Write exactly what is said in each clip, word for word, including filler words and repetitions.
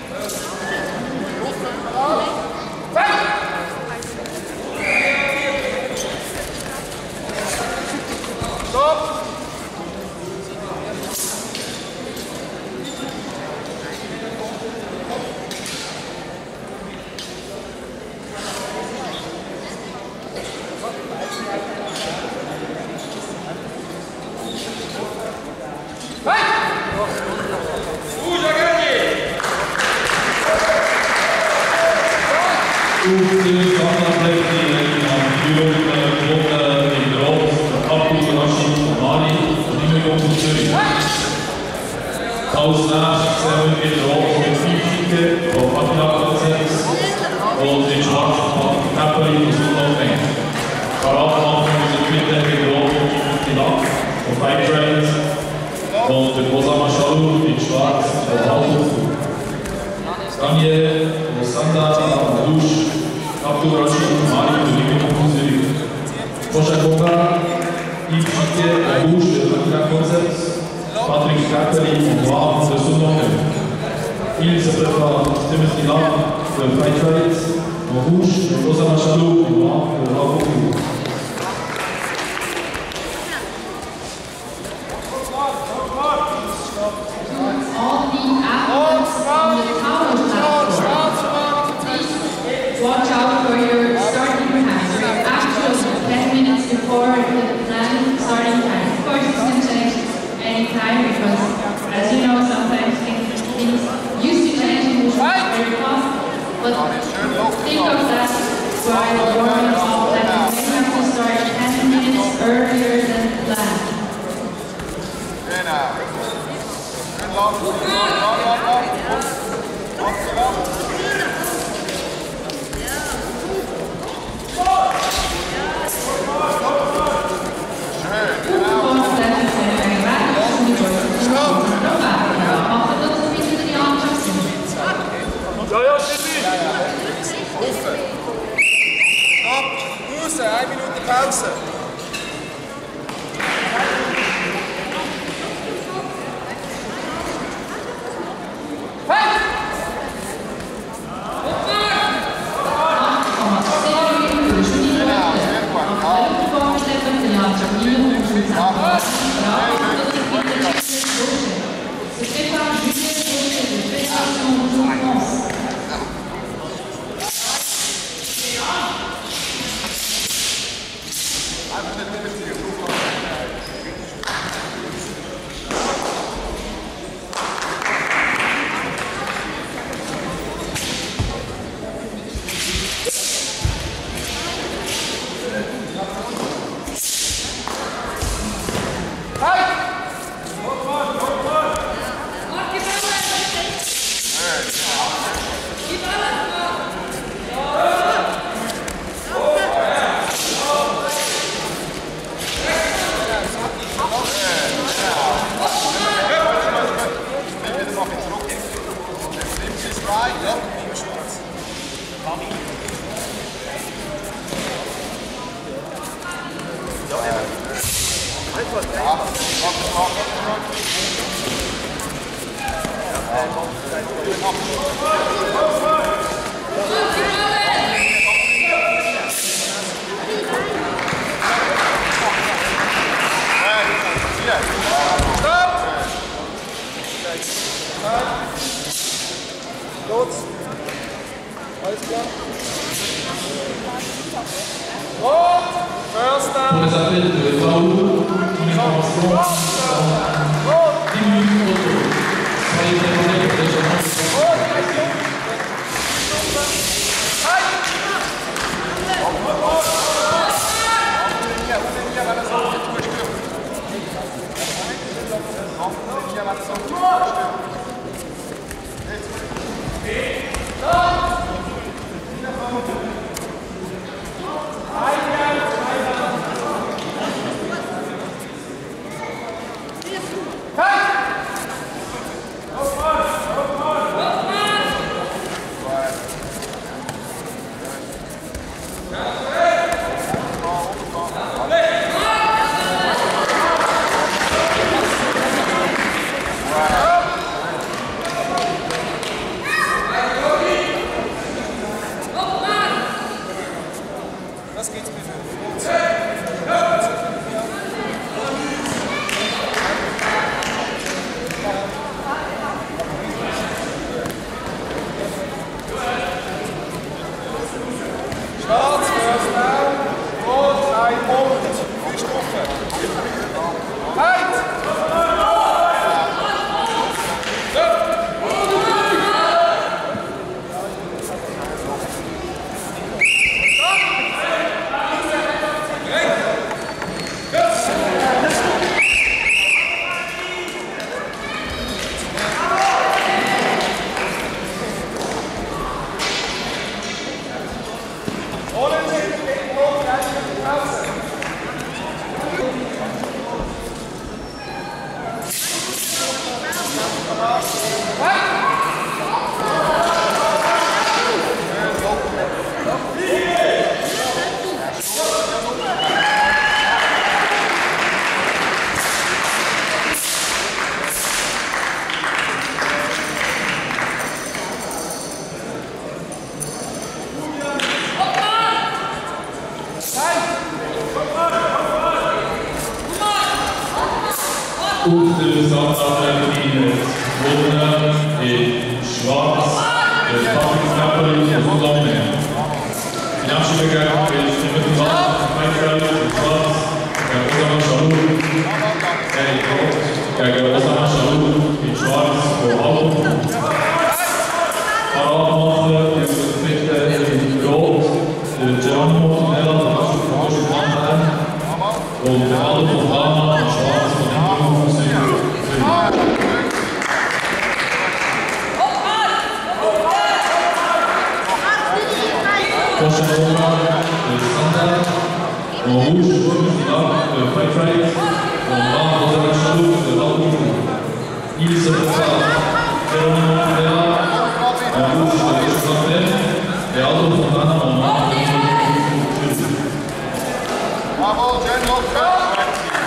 Als nächstes sehen wir in Rot mit Fünfziger von Patinakonsens und in Schwarz von Käppeli und Südlandbank. Parat machen wir mit in Rot mit Tinak von Five Trails und der Osama Shalou in Schwarz von Wushu. Daniel und Sanda und Wushu, Abdul Rashid und Mari und Liebe und Musik. Qingda, Qingda und Wushu der Patinakonsens. Patrick Käppeli und Wagen der Südlandbank. Elisabeth Timothy Lang für Five Trails und Wushu und Osama Shalou und Wagen für Wushu. All the athletes on the tower platform, please watch out for your starting time. So your actual ten minutes before the planned starting time. Of course, it's going to change any time because, as you know, sometimes things, things used to change in Wushu very fast. But think of that while warming up, that you may have to start ten minutes earlier than planned. Long, long, long, long, long. Walk it up. Ja, ja, Steffi! Rufen! Stopp! Pause! Eine Minute Pause! Auf der Sanda-Zeremonie gewonnen in Schwarz der Patrick von Lomne. Die nächste Begegnung ist im Mittelfeld in Schwarz gegen Osama Shalou. Gegen Osama Shalou in Schwarz von Alpen. Paradmacher ist der dritte in Rot, der Geronimo Nella, der Wushu von Qingda. Und der Alpen von Ghana in Schwarz von Qingda von Süden. Sanda und Wushu der Fight und dann Osama Shalou der Alpen. Ilse Geronimo Nella und Wushu der der Alpen von Ghana und dann Bravo, Jen, look back.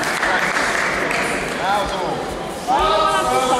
Now so.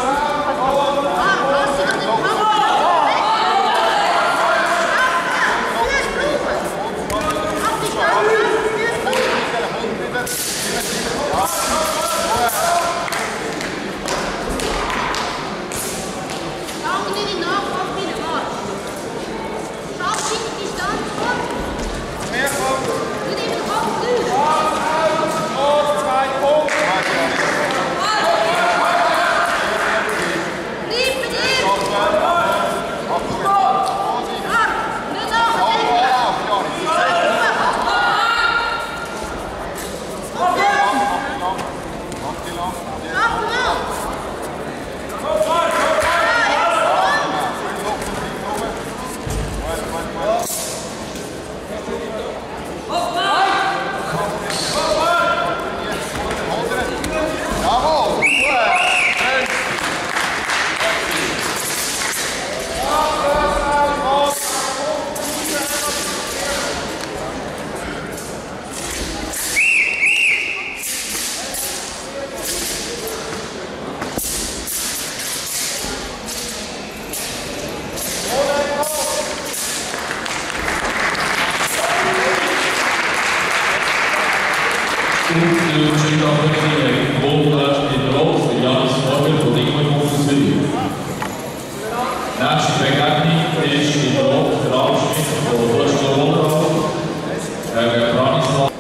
Nächste Begegnung ist in Rot der Abschnitt von Wushu gegen Branislav.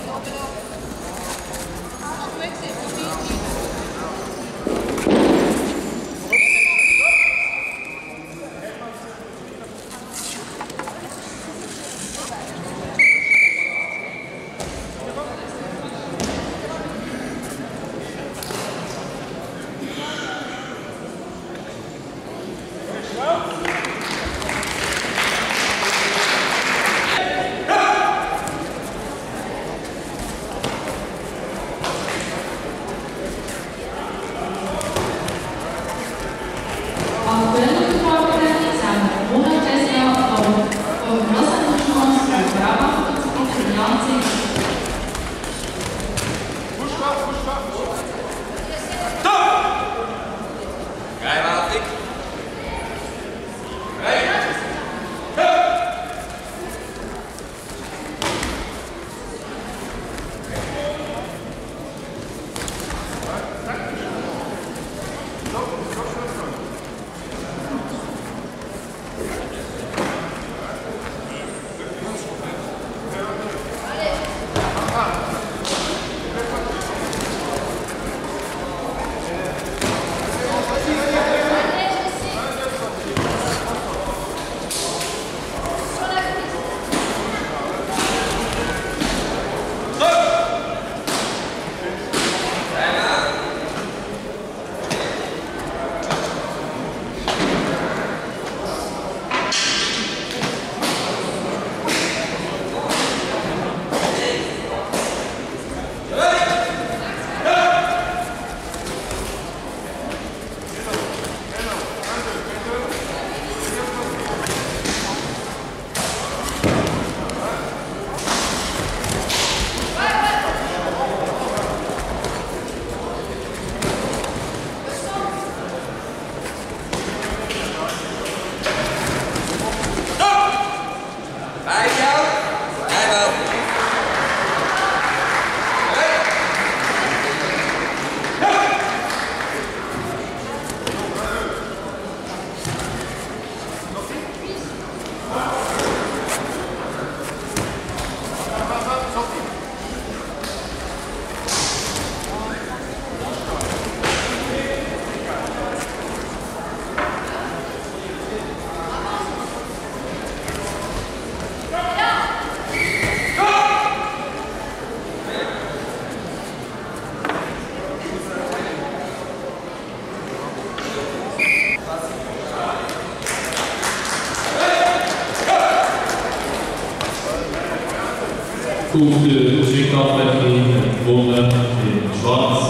Auf der Qingda gewonnen in Schwarz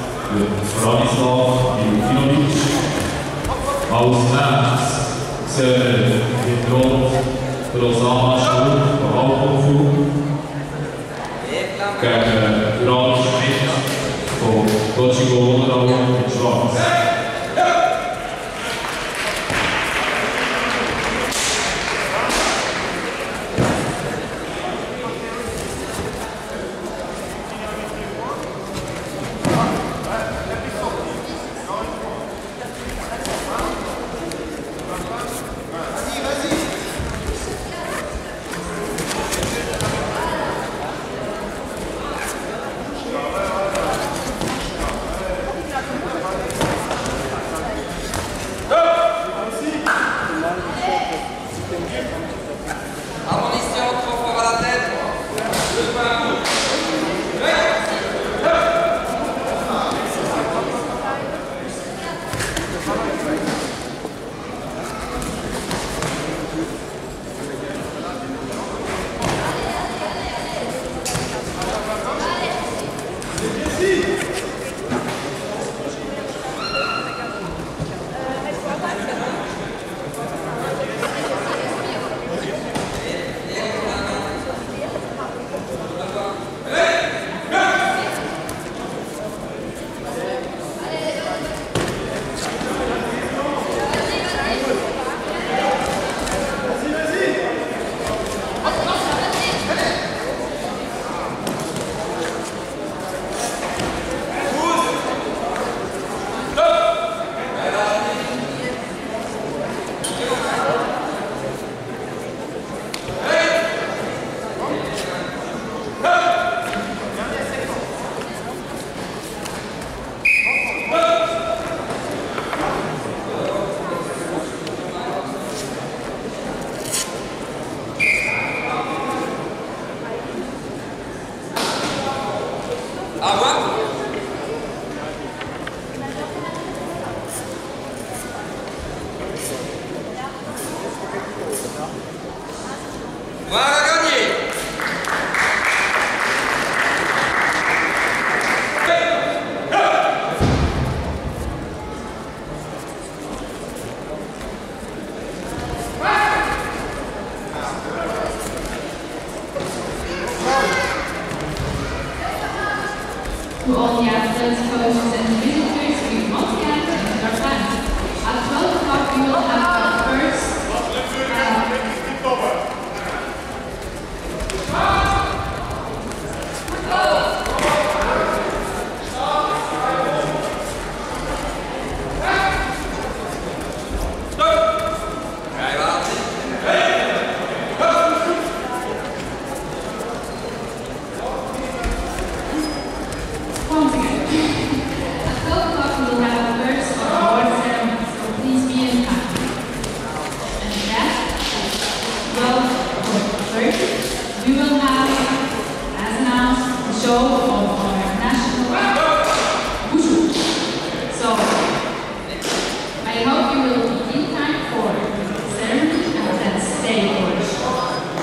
für Branislav Milutinovic. Als nächstes sehen wir in Rot Rosanna Schur von Wushu gegen Rani Schmidt von Qingda in Schwarz. Ja, To all the athletes, coaches, and visitors, we once again thank our fans. At twelve o'clock, we will have our first once again. At twelve o'clock, we will have our first award ceremony, so please be in time. And that, twelve thirty, we will have, as announced, the show of our national Wushu. So, I hope you will be in time for the ceremony and then stay for the show.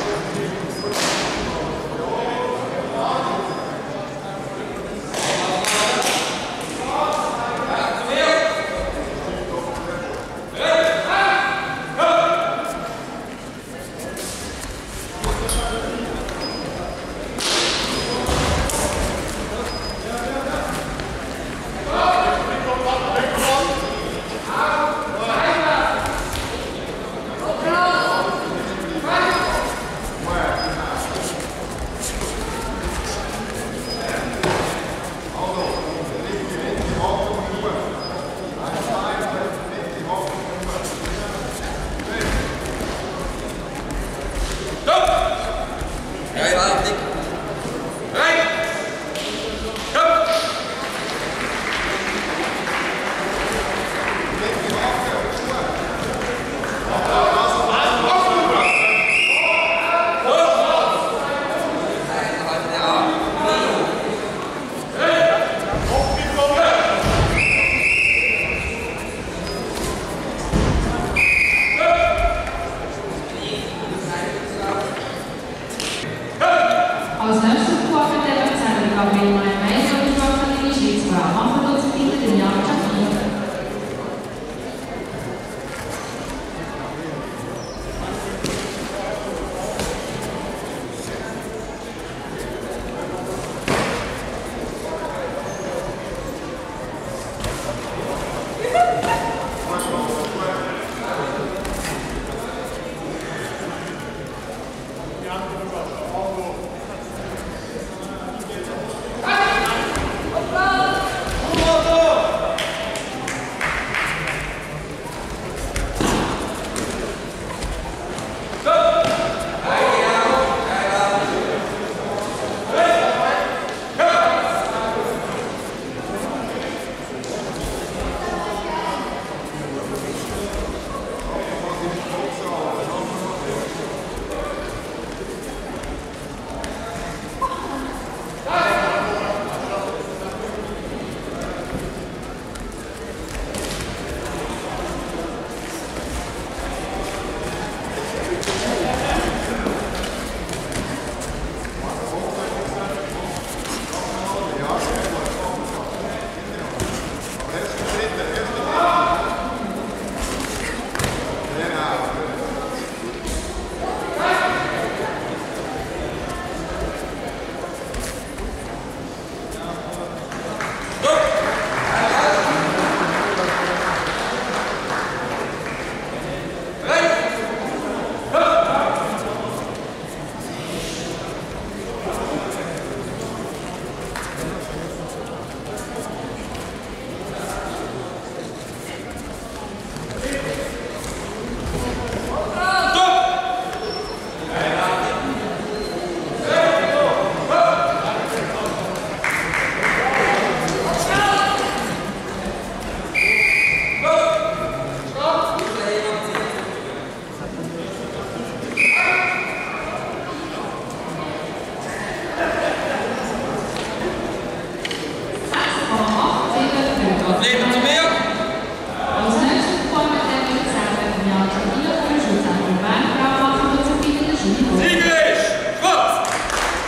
Als nächstes bekommen wir dann zusammen Gabriel Meier und die Sportlerin Schweiz vor allem machen uns bitte den Jahr Qingda.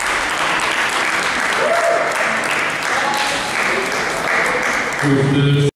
With the